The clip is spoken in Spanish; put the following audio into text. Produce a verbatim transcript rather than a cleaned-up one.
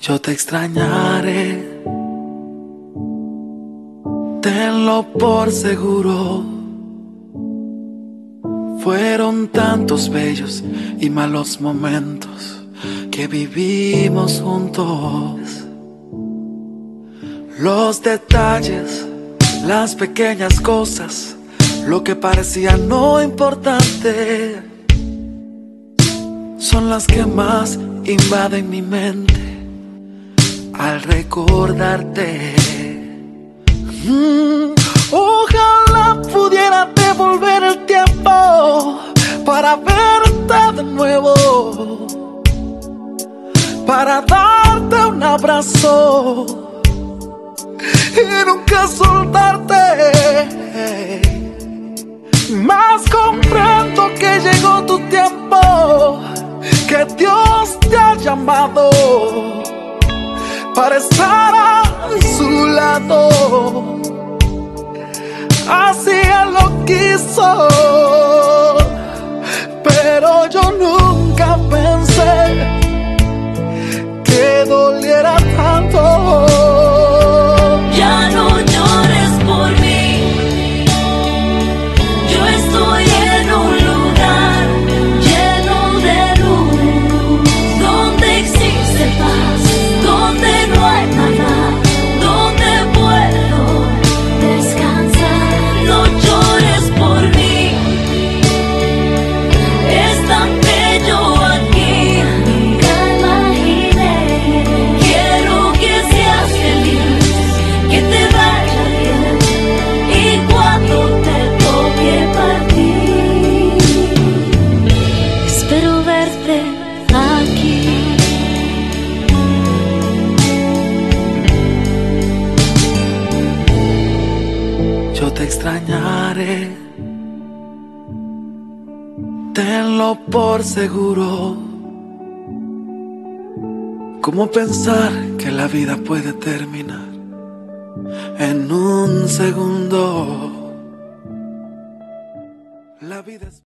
Yo te extrañaré, tenlo por seguro. Fueron tantos bellos y malos momentos que vivimos juntos. Los detalles, las pequeñas cosas, lo que parecía no importante, son las que más invaden mi mente al recordarte. Mm, ojalá pudiera devolver el tiempo para verte de nuevo, para darte un abrazo y nunca soltarte. Mas comprendo que llegó tu tiempo, que Dios te ha llamado para estar a su lado. Así Él lo quiso, pero yo nunca pensé que doliera tanto. Ya no llores por mí, yo estoy en un lugar lleno de luz, donde existe paz, donde no hay nada, donde puedo descansar. No llores por mí, es tan bello aquí, nunca imaginé. Quiero que seas feliz, que te vaya bien, y cuando te toque partir, espero verte aquí. Yo te extrañaré, tenlo por seguro. ¿Cómo pensar que la vida puede terminar en un segundo? La vida es